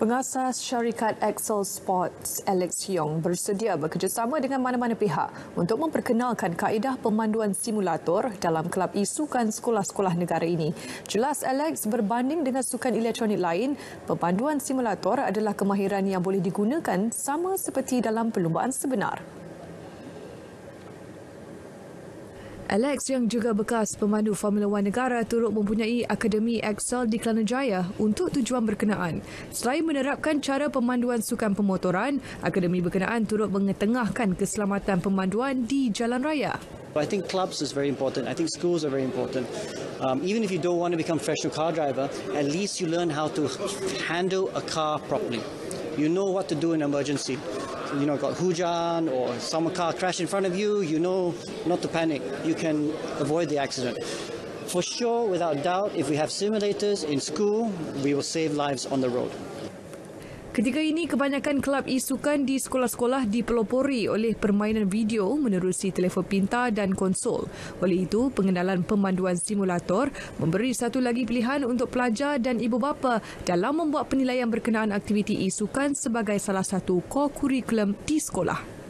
Pengasas syarikat Excel Sports, Alex Yong, bersedia bekerjasama dengan mana-mana pihak untuk memperkenalkan kaedah pemanduan simulator dalam kelab e-sukan sekolah-sekolah negara ini. Jelas Alex, berbanding dengan sukan elektronik lain, pemanduan simulator adalah kemahiran yang boleh digunakan sama seperti dalam perlumbaan sebenar. Alex yang juga bekas pemandu Formula 1 negara turut mempunyai Akademi Excel di Kelana Jaya untuk tujuan berkenaan. Selain menerapkan cara pemanduan sukan pemotoran, Akademi berkenaan turut mengetengahkan keselamatan pemanduan di jalan raya. I think clubs is very important. I think schools are very important. Even if you don't want to become a professional car driver, at least you learn how to handle a car properly. You know what to do in emergency. You know, got hujan or some car crash in front of you, you know not to panic. You can avoid the accident. For sure, without doubt, if we have simulators in school, we will save lives on the road. Ketika ini, kebanyakan kelab e-sukan di sekolah-sekolah dipelopori oleh permainan video menerusi telefon pintar dan konsol. Oleh itu, pengenalan pemanduan simulator memberi satu lagi pilihan untuk pelajar dan ibu bapa dalam membuat penilaian berkenaan aktiviti e-sukan sebagai salah satu core kurikulum di sekolah.